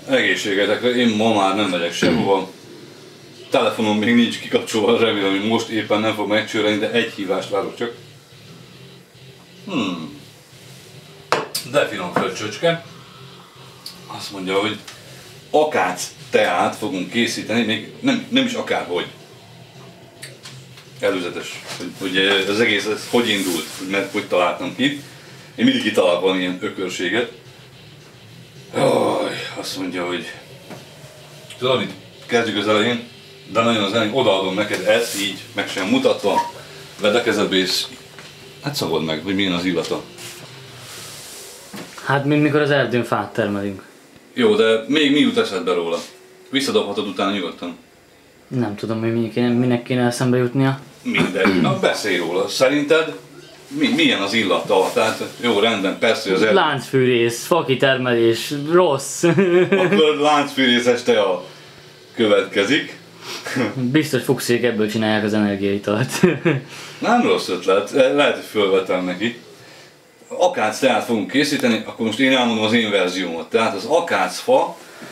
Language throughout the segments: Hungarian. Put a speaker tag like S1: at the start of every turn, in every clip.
S1: Egészségetekre, én ma már nem megyek sehova. Telefonom még nincs kikapcsolva, remélem, hogy most éppen nem fog megcsörrenni, de egy hívást várok csak. De finom fröccsöcske. Azt mondja, hogy akác teát fogunk készíteni, még nem is akárhogy. Előzetes, hogy az egész ez hogy indult, mert hogy találtam ki. Én mindig kitalálok valami ilyen ökörséget. Azt mondja, hogy tudod mit? Kezdjük az elején, de nagyon az elején odaadom neked ezt így, meg sem mutatva. Vedd a kezedbe és hát szabad meg, hogy milyen az illata.
S2: Hát mint mikor az erdőn fát termelünk.
S1: Jó, de még mi jut eszedbe róla? Visszadobhatod utána nyugodtan.
S2: Nem tudom, hogy minek kéne eszembe jutnia.
S1: Mindegy. Na beszélj róla. Szerinted milyen az illata? Tehát jó, rendben, persze az
S2: Láncfűrész, fakitermelés, rossz.
S1: Akkor láncfűrészes tea következik.
S2: Biztos fuxék ebből csinálják az energiaitalt.
S1: Nem rossz ötlet, lehet, hogy fölvetem neki. Akác teát fogunk készíteni, akkor most én elmondom az én verziómat. Tehát az akácfa,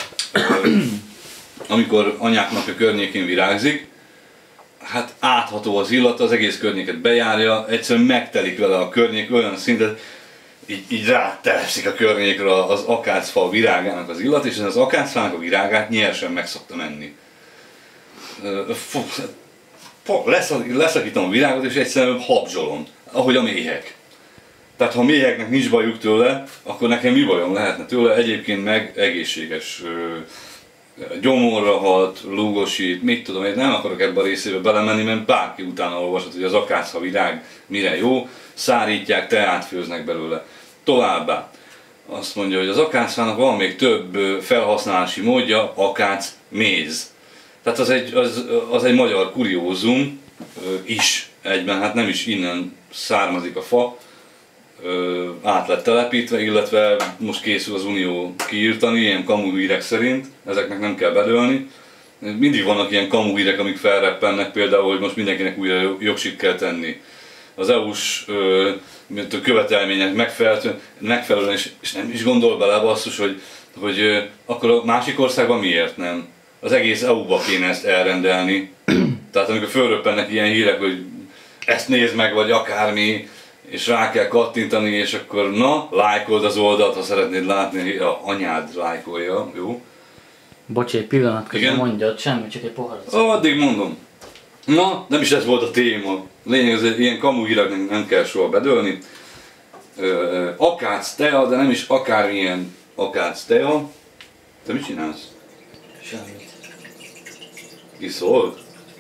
S1: amikor anyák napja környékén virágzik, hát átható az illata, az egész környéket bejárja, egyszerűen megtelik vele a környék olyan szinten, így rátelepszik a környékre az akácfa virágának az illat, és az akácfának a virágát nyersen meg szoktam enni. Leszakítom a virágot és egyszerűen habzsolom, ahogy a méhek. Tehát ha a méheknek nincs bajuk tőle, akkor nekem mi bajom lehetne tőle, egyébként meg egészséges, gyomorra hat, lúgosít, mit tudom, én nem akarok ebbe a részébe belemenni, mert bárki utána olvasott, hogy az akácfa virág mire jó, szárítják, teát főznek belőle. Továbbá azt mondja, hogy az akácfának van még több felhasználási módja, akác méz. Tehát az egy magyar kuriózum is egyben, hát nem is innen származik a fa, át lett telepítve, illetve most készül az Unió kiírtani, ilyen kamuhírek szerint, ezeknek nem kell bedőlni. Mindig vannak ilyen kamuhírek, amik felreppennek, például, hogy most mindenkinek újra jogsit kell tenni. Az EU-s követelmények megfelelően, és nem is gondol bele basszus, hogy akkor a másik országban miért nem? Az egész EU-ba kéne ezt elrendelni. Tehát amikor fölröppennek ilyen hírek, hogy ezt nézd meg, vagy akármi, és rá kell kattintani, és akkor na, lájkold az oldalt, ha szeretnéd látni, anyád lájkolja, jó?
S2: Bocs, egy pillanat, közben mondjad, semmi, csak egy poharat.
S1: Addig mondom. Na, nem is ez volt a téma. Lényeg, az ilyen kamuhíreknek nem kell soha bedőlni. Akác tea, de nem is akármilyen akác tea. Te mit csinálsz?
S2: Semmit.
S1: Iszol?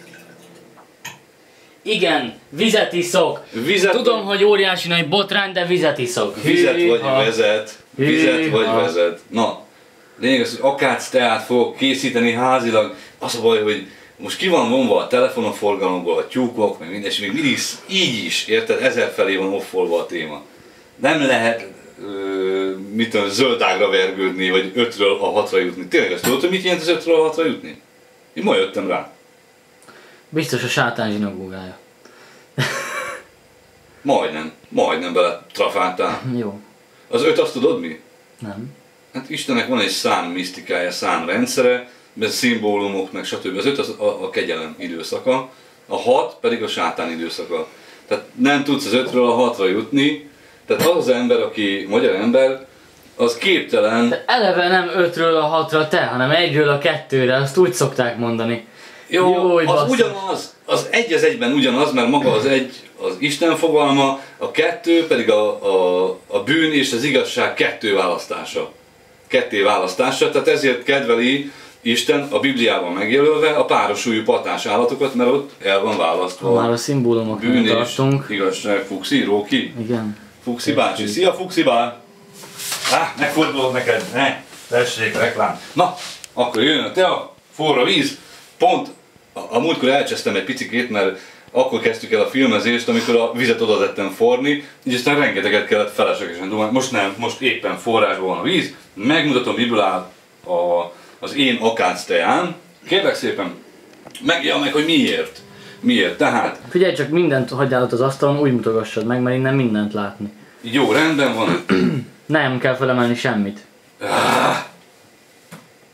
S2: Igen, vizet iszok. Tudom, hogy óriási nagy botrány, de vizet iszok.
S1: Vizet vagy vezet. Vizet vagy vezet. Na, lényeg az, hogy akác teát fogok készíteni házilag. Az a baj, hogy most ki van vonva a telefon a forgalomból, a tyúkok, meg minden, és még mindig így is, érted, 1000 felé van offolva a téma. Nem lehet, mit tudom, zöldágra vergődni, vagy 5-ről a 6-ra jutni. Tényleg ezt tudod, hogy mit jelent az 5-ről a 6-ra jutni? Én ma jöttem rá.
S2: Biztos a sátán zsinagógája.
S1: Majdnem bele trafáltál.
S2: Jó.
S1: Az 5 azt tudod mi?
S2: Nem.
S1: Hát Istennek van egy szám misztikája, számrendszere, mert szimbólumok, meg stb. Az 5 az a kegyelem időszaka, a 6 pedig a sátán időszaka. Tehát nem tudsz az 5-ről a 6-ra jutni, tehát az az ember, aki magyar ember, az képtelen...
S2: De eleve nem 5-ről a 6-ra te, hanem 1-ről a 2-re, azt úgy szokták mondani.
S1: Jó, az ugyanaz, az egy az egyben ugyanaz, mert maga az egy az Isten fogalma, a 2 pedig a bűn és az igazság ketté választása, tehát ezért kedveli Isten a Bibliában megjelölve a párosuljú patás állatokat, mert ott el van választva.
S2: Már a szimbólumoknál tartunk.
S1: Igazság, Fuxi, Róki?
S2: Igen.
S1: Fuxi bácsi. Szia Fuxi bá! Megfordulok neked, ne! Tessék, reklám. Na, akkor jön a tea, forró víz, pont a múltkor elcsesztem egy picikét, mert akkor kezdtük el a filmezést, amikor a vizet oda tettem forni, így aztán rengeteget kellett feleslegesen dumálni. Most nem, most éppen forrásban van a víz, megmutatom, miből áll az én akác teám. Kérlek szépen, meg hogy miért. Miért? Tehát...
S2: Figyelj csak, mindent hagyjál ott az asztalon, úgy mutogassad meg, mert innen mindent látni.
S1: Jó, rendben van.
S2: Nem kell felemelni semmit.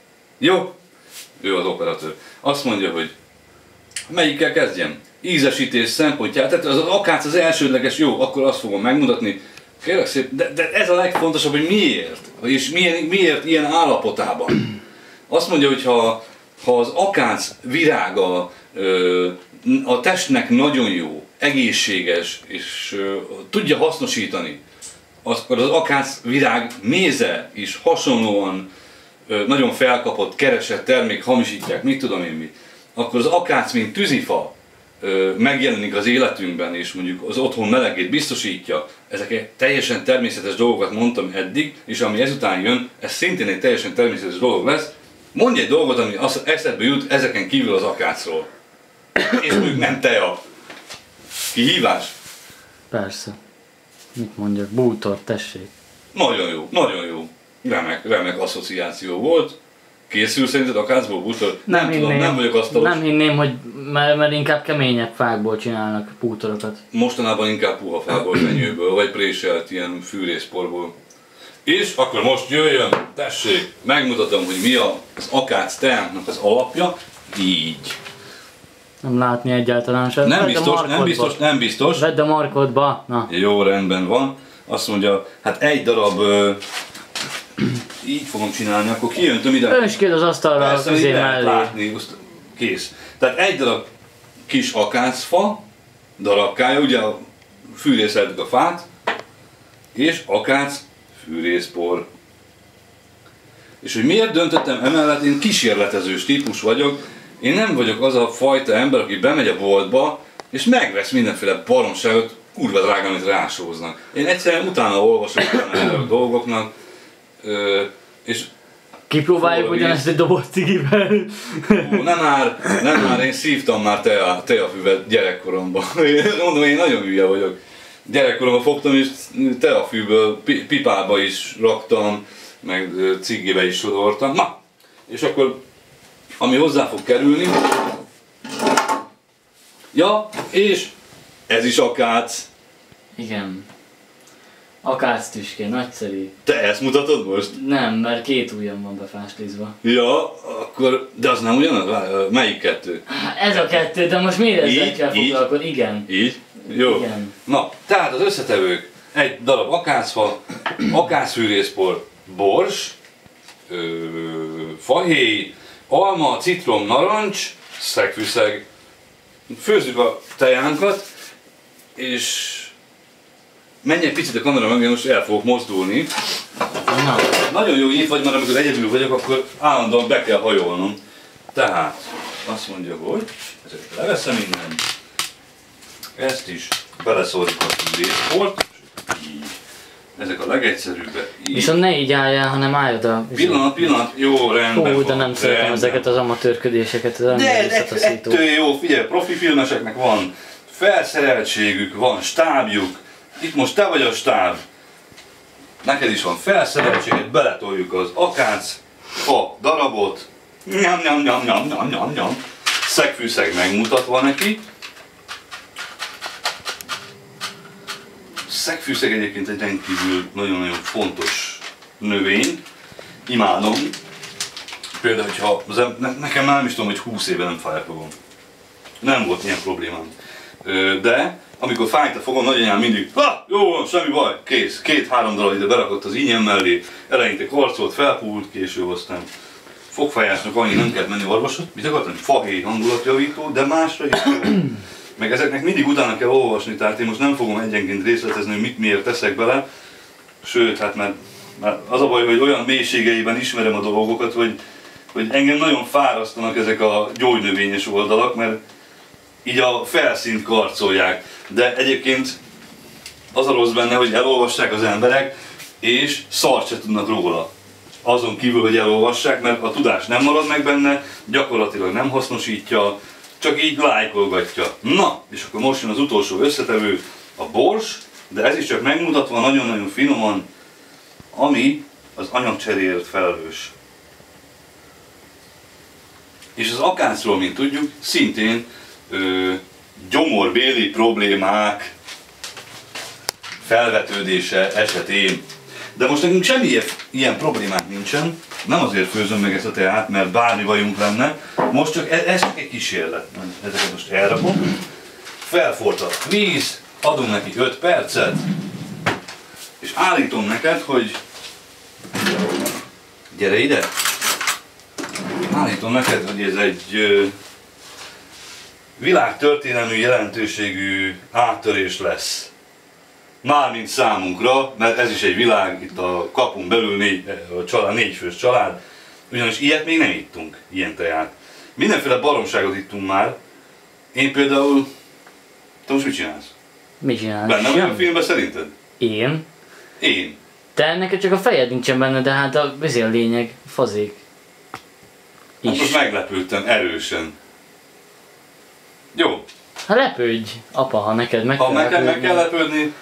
S1: Jó? Ő az operatőr. Azt mondja, hogy melyikkel kezdjem? Ízesítés szempontjából, tehát az akác az elsődleges, jó, akkor azt fogom megmutatni. Kérlek szép, de ez a legfontosabb, hogy miért? És miért ilyen állapotában? Azt mondja, hogy ha az akác virága a testnek nagyon jó, egészséges, és tudja hasznosítani, akkor az akác virág méze is hasonlóan nagyon felkapott, keresett termék, hamisítják, mit tudom én mi, akkor az akác, mint tűzifa megjelenik az életünkben, és mondjuk az otthon melegét biztosítja. Ezek teljesen természetes dolgokat mondtam eddig, és ami ezután jön, ez szintén egy teljesen természetes dolog lesz. Mondj egy dolgot, ami eszedbe jut ezeken kívül az akácról. És mondjuk nem tea. Kihívás?
S2: Persze. Mit mondjak? Bútor, tessék.
S1: Nagyon jó, nagyon jó. Remek asszociáció volt. Készül szerinted akácból bútor? Nem tudom, nem vagyok asztalos.
S2: Nem hinném, hogy mert inkább keményebb fákból csinálnak bútorokat.
S1: Mostanában inkább puha fából, fenyőből, vagy préselt ilyen fűrészporból. És akkor most jöjjön, tessék, megmutatom, hogy mi az akác teánknak az alapja. Így.
S2: Nem látni egyáltalán sem.
S1: Nem biztos.
S2: Vedd a markodba. Na.
S1: Jó, rendben van. Azt mondja, hát egy darab... így fogom csinálni, akkor kijöntöm ide.
S2: Önts ki az asztalra a közé mellé.
S1: Látni, kész. Tehát egy darab kis akácfa, darabkája, ugye fűrészeltük a fát, és akác fűrészpor. És hogy miért döntöttem emellett, én kísérletezős típus vagyok, én nem vagyok az a fajta ember, aki bemegy a boltba, és megvesz mindenféle baromságot, kurva drága, amit rásóznak. Én egyszerűen utána olvasok erre a dolgoknak, és
S2: kipróbáljuk ugyanezt egy doboz cigivel.
S1: Nem már, én szívtam már teafüvet gyerekkoromban. Mondom, én nagyon hülye vagyok. Gyerekkoromban fogtam és teafűből pipába is raktam, meg cigébe is sodortam. Na, és akkor ami hozzá fog kerülni. Ja, és ez is akác.
S2: Igen. Akáctüske, nagyszerű.
S1: Te ezt mutatod most?
S2: Nem, mert két ujjam van befáslizva.
S1: Ja, akkor, de az nem ugyanaz? Melyik kettő?
S2: Ez a kettő, de most miért ezzel kell foglalkozni? Igen.
S1: Így? Jó.
S2: Igen.
S1: Na, tehát az összetevők. Egy darab akácfa, akácfűrészpor, bors, fahéj, alma, citrom, narancs, szegfűszeg. Főzzük a tejánkat, és menj egy picit a kamera mögé, most el fogok mozdulni.
S2: Na.
S1: Nagyon jó itt vagy, mert amikor egyedül vagyok, akkor állandóan be kell hajolnom. Tehát azt mondja, hogy ezeket leveszem innen. Ezt is beleszórjuk a fűrészport. Így. Ezek a legegyszerűbbek.
S2: Viszont ne így álljál, hanem állj oda.
S1: Pillanat, jó, rendben.
S2: Hú, de nem szeretem ezeket az amatőrködéseket, az ember visszataszító.
S1: De ettől jó, figyelj, profi filmeseknek van felszereltségük, van stábjuk. Itt most te vagy a stáb. Neked is van felszereltséged, beletoljuk az akác fa darabot. Nyam. Szegfűszeg megmutatva neki. Szegfűszeg egyébként egy rendkívül nagyon-nagyon fontos növény. Imádom. Például, hogyha nekem már nem is tudom, hogy 20 éve nem fáj a fogom. Nem volt ilyen problémám. De amikor fájt a fogom, nagyanyám mindig, jó van, semmi baj, kész. 2-3 darab ide berakott az ínyem mellé, eleinte karcolt, felpúlt, később aztán fogfájásnak annyi nem kell menni orvosot. Mit akartam? Fahéj hangulatjavító, de másra is. Meg ezeknek mindig utána kell olvasni, tehát én most nem fogom egyenként részletezni, hogy miért teszek bele. Sőt, hát mert az a baj, hogy olyan mélységeiben ismerem a dolgokat, hogy engem nagyon fárasztanak ezek a gyógynövényes oldalak, mert így a felszínt karcolják. De egyébként az a rossz benne, hogy elolvassák az emberek, és szart se tudnak róla. Azon kívül, hogy elolvassák, mert a tudás nem marad meg benne, gyakorlatilag nem hasznosítja, csak így lájkolgatja. Na, és akkor most jön az utolsó összetevő, a bors, de ez is csak megmutatva nagyon-nagyon finoman, ami az anyagcseréért felelős. És az akácról, mint tudjuk, szintén gyomorbéli problémák felvetődése esetén. De most nekünk semmi ilyen problémánk nincsen. Nem azért főzöm meg ezt a teát, mert bármi bajunk lenne. Most csak ez csak egy kísérlet. Ezeket most elrakom. Felforrt a víz, adunk neki 5 percet, és állítom neked, hogy gyere ide! Állítom neked, hogy ez egy világtörténelmű jelentőségű áttörés lesz. Mármint számunkra, mert ez is egy világ, itt a kapun belül 4 fős család, ugyanis ilyet még nem ittunk, ilyen teát. Mindenféle baromságot ittunk már. Én például... Te most mit csinálsz?
S2: Mit csinálsz?
S1: Benne vagy a filmben szerinted?
S2: Én?
S1: Én.
S2: Te neked csak a fejed nincsen benne, de hát a lényeg, fazék.
S1: Hát most meglepődtem erősen. Jó.
S2: Ha lepődj, apa, ha neked meg
S1: kell lepődni. Ha meg kell lepődni...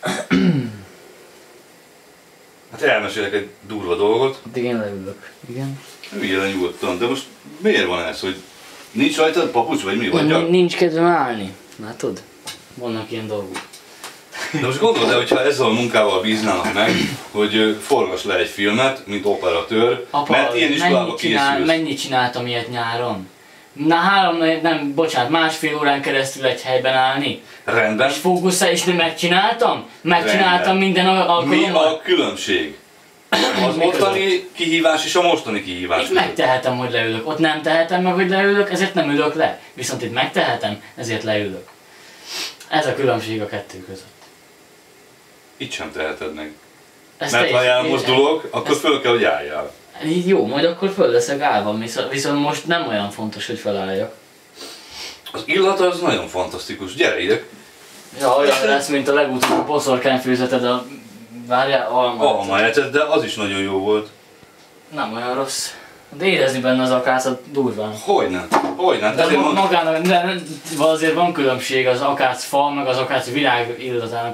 S1: Hát elmesélek egy durva dolgot.
S2: Hát igen, leülök. Igen.
S1: Üljél nyugodtan, de most miért van ez, hogy nincs rajtad papucs, vagy mi vagy?
S2: Nincs kedvem állni. Látod? Vannak ilyen dolgok.
S1: De most gondold el, hogyha ezzel a munkával bíznának meg, hogy forgass le egy filmet, mint operatőr,
S2: apa,
S1: mert ilyen iskolába készülsz.
S2: Mennyit csináltam ilyet nyáron? Na másfél órán keresztül egy helyben állni.
S1: Rendben.
S2: És fókuszál, és megcsináltam? Megcsináltam minden alkalommal.
S1: Mi a különbség? Az ottani kihívás és a mostani kihívás.
S2: Itt megtehetem, hogy leülök. Ott nem tehetem meg, hogy leülök, ezért nem ülök le. Viszont itt megtehetem, ezért leülök. Ez a különbség a kettő között.
S1: Itt sem teheted meg. Mert ha elmozdulok, akkor föl kell, hogy álljál.
S2: Így jó, majd akkor föl leszek állva, viszont most nem olyan fontos, hogy felálljak.
S1: Az illata az nagyon fantasztikus, gyere ide!
S2: Ja, olyan lesz, mint a legutóbbi boszorkányfőzeted a... Várjál,
S1: almaecet, de az is nagyon jó volt.
S2: Nem olyan rossz. De érezni benne az akácot durván.
S1: Hogyne.
S2: De magának, de azért van különbség az akác fal, meg az akác virág illatának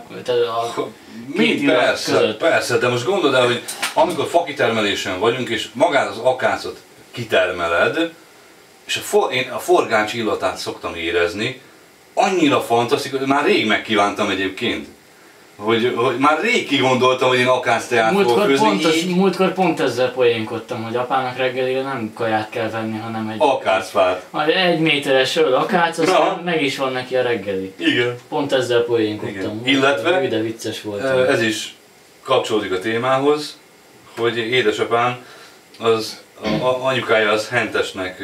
S1: persze, de most gondold el, hogy amikor fakitermelésen vagyunk, és magát az akácot kitermeled, és én a forgács illatát szoktam érezni, annyira fantasztikus, hogy már rég megkívántam egyébként. Hogy már rég kigondoltam, hogy én akácteát fogok főzni.
S2: Múltkor pont ezzel poénkodtam, hogy apának reggelire nem kaját kell venni, hanem egy...
S1: Akácfát.
S2: 1 méteres öl akác, aztán meg is van neki a reggeli.
S1: Igen.
S2: Pont ezzel poénkodtam.
S1: Illetve
S2: de vicces volt.
S1: Ez is kapcsolódik a témához, hogy édesapám, az anyukája az hentesnek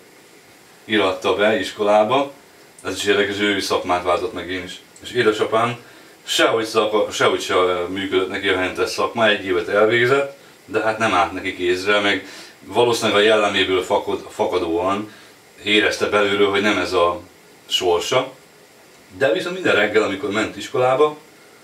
S1: iratta be iskolába. Ez is érdekes, ő szakmát váltott meg én is. És édesapám sehogy se működött neki a hentes szakma, 1 évet elvégzett, de hát nem állt neki kézre, meg valószínűleg a jelleméből fakadóan érezte belülről, hogy nem ez a sorsa. De viszont minden reggel, amikor ment iskolába,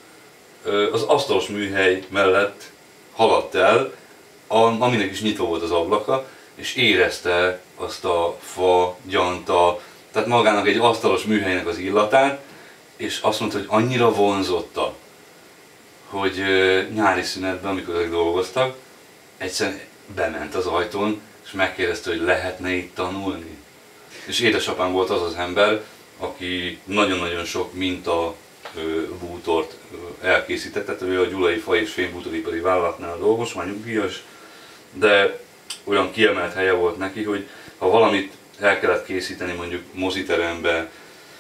S1: az asztalos műhely mellett haladt el, aminek is nyitva volt az ablaka, és érezte azt a fa, gyanta, tehát magának egy asztalos műhelynek az illatát, és azt mondta, hogy annyira vonzotta, hogy nyári szünetben, amikor ezek dolgoztak, egyszerűen bement az ajtón, és megkérdezte, hogy lehetne itt tanulni. És édesapám volt az az ember, aki nagyon-nagyon sok minta bútort elkészített, tehát ő a Gyulai Fa- és Fémbútoripari Vállalatnál dolgos, már nyugdíjas, de olyan kiemelt helye volt neki, hogy ha valamit el kellett készíteni mondjuk moziterembe,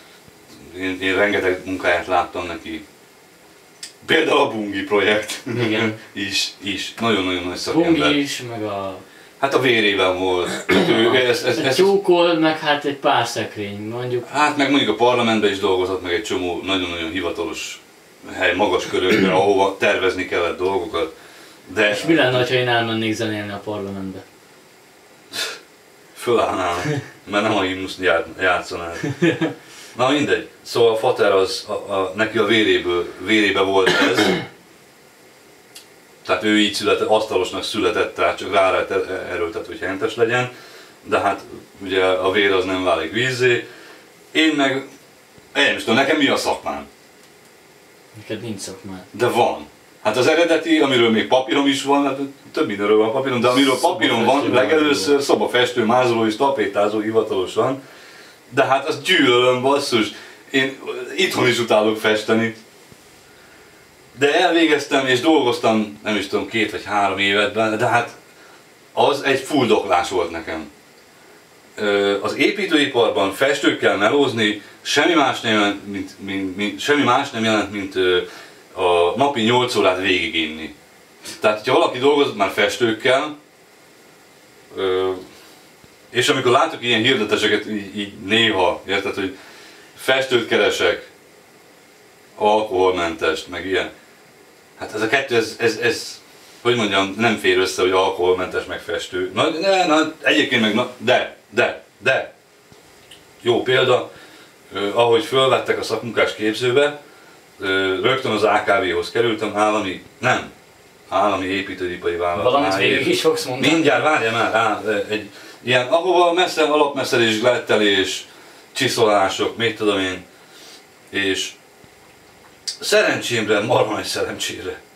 S1: én rengeteg munkáját láttam neki. Például a Bungi projekt.
S2: Igen.
S1: is. Nagyon-nagyon nagy szakember.
S2: Bungi is, meg a...
S1: Hát a vérében volt.
S2: Egy tyúkol, meg hát egy pár szekrény, mondjuk.
S1: Hát meg mondjuk a parlamentben is dolgozott, meg egy csomó nagyon-nagyon hivatalos hely, magas körökben, ahova tervezni kellett dolgokat. De...
S2: És mi lenne, ha én elmennék zenélni a parlamentbe?
S1: Fölállnám, mert nem a himnuszt játszanál. Na mindegy, szóval a fater neki a vérébe volt ez, tehát ő így született, asztalosnak született, tehát csak rá erőltet, hogy hentes legyen, de hát ugye a vér az nem válik vízzé. Én nem is tudom, nekem mi a szakmám?
S2: Neked nincs szakmád.
S1: De van. Hát az eredeti, amiről még papírom is van, hát több mindenről van papírom, de amiről papírom van, legelőször szobafestő, mázoló és tapétázó hivatalosan. De hát azt gyűlölöm, basszus. Én itthon is utálok festeni. De elvégeztem és dolgoztam, nem is tudom, 2 vagy 3 évet benne, de hát az egy fuldoklás volt nekem. Az építőiparban festőkkel melózni semmi más nem jelent, mint a napi 8 órát végigínni. Tehát, ha valaki dolgozott már festőkkel, és amikor látok ilyen hirdetéseket így néha, érted, hogy festőt keresek, alkoholmentest, meg ilyen. Hát ez a kettő, ez hogy mondjam, nem fér össze, hogy alkoholmentes meg festő. Egyébként meg, de. Jó példa, ahogy fölvettek a szakmunkás képzőbe, rögtön az AKV-hoz kerültem, állami építőipari vállalat.
S2: Valamit végig is fogsz mondani.
S1: Mindjárt, várjál már, egy ilyen, ahova messze alapmeszelés, glettelés, csiszolások, mit tudom én, és szerencsémre, marha nagy szerencsére,